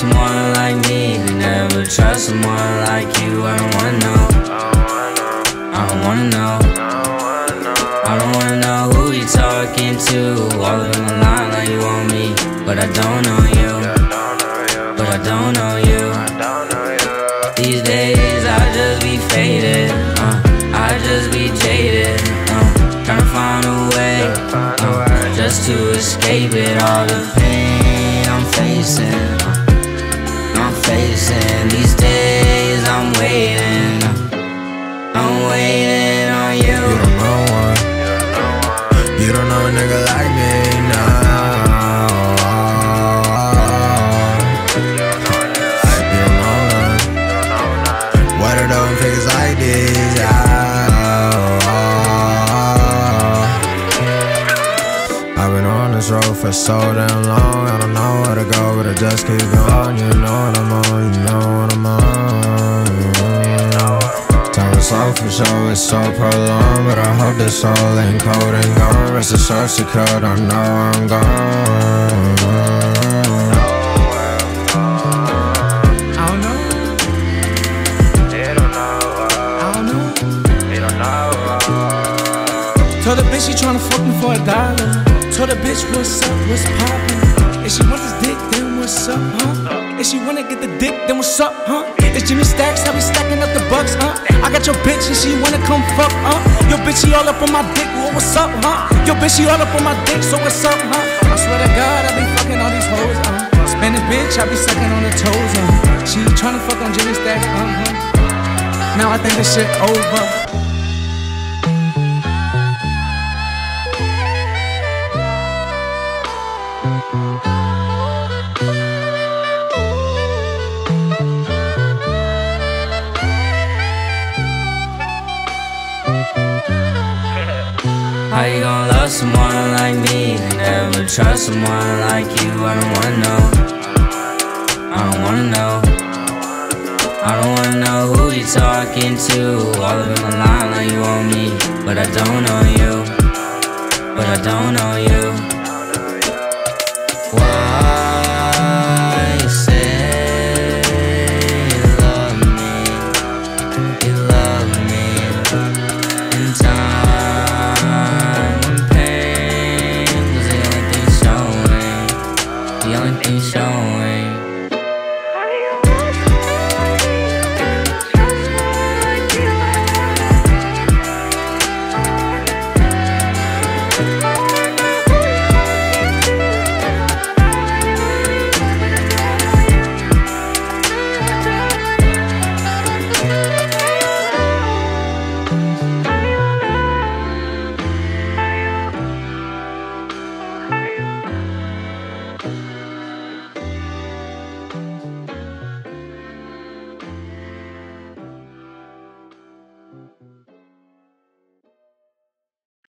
someone like me. Could never trust someone like you. I don't wanna know. I don't wanna know. I don't wanna know who you talking to. All up in my line like you want me, but I don't know you. But I don't know you. These days I just be faded. I just be jaded. Trying to find a way just to escape it. All the pain I'm facing. I'm facing these days. I'm waiting. I'm waiting on you. You don't know one. You don't know a nigga like me now. You don't know none. What are those figures like these? I've been on this road for so damn long. I don't know where to go, but I just keep going. You know what I'm on, you know what I'm on. Time is slow for sure, it's so prolonged, but I hope this soul ain't cold and gone. Rest assured secured, I know I'm gone. I don't know. They don't know. I don't know. They don't know. Told the bitch she tryna fuck me for $1. Told the bitch what's up, what's poppin'. If she want this dick, then what's up, huh? If she wanna get the dick, then what's up, huh? It's JimmyStacks, I be stacking up the bucks, huh? I got your bitch and she wanna come fuck, huh? Your bitch, she all up on my dick, well, what's up, huh? Your bitch, she all up on my dick, so what's up, huh? I swear to God, I be fucking all these hoes, Spanish bitch, I be sucking on her toes, She tryna fuck on JimmyStacks, Now I think this shit over. How you gon' love someone like me? Could never trust someone like you. I don't wanna know. I don't wanna know. I don't wanna know who you talking to. All up in my line like you want me, but I don't know you. But I don't know you. Why you say you love me? You love me in time when pain was the only thing showing. The only thing showing.